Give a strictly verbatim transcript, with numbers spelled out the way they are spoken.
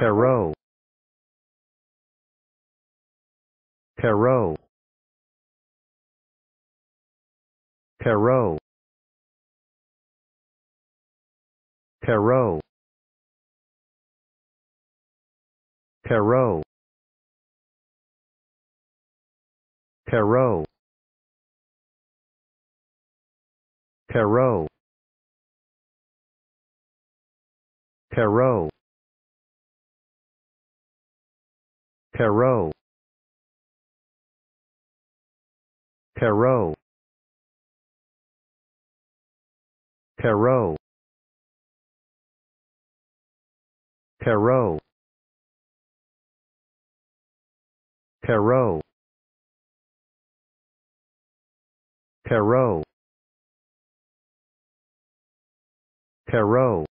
tarot, tarot, tarot, tarot, tarot, tarot, tarot, tarot, tarot, tarot, tarot, tarot, tarot, tarot, tarot,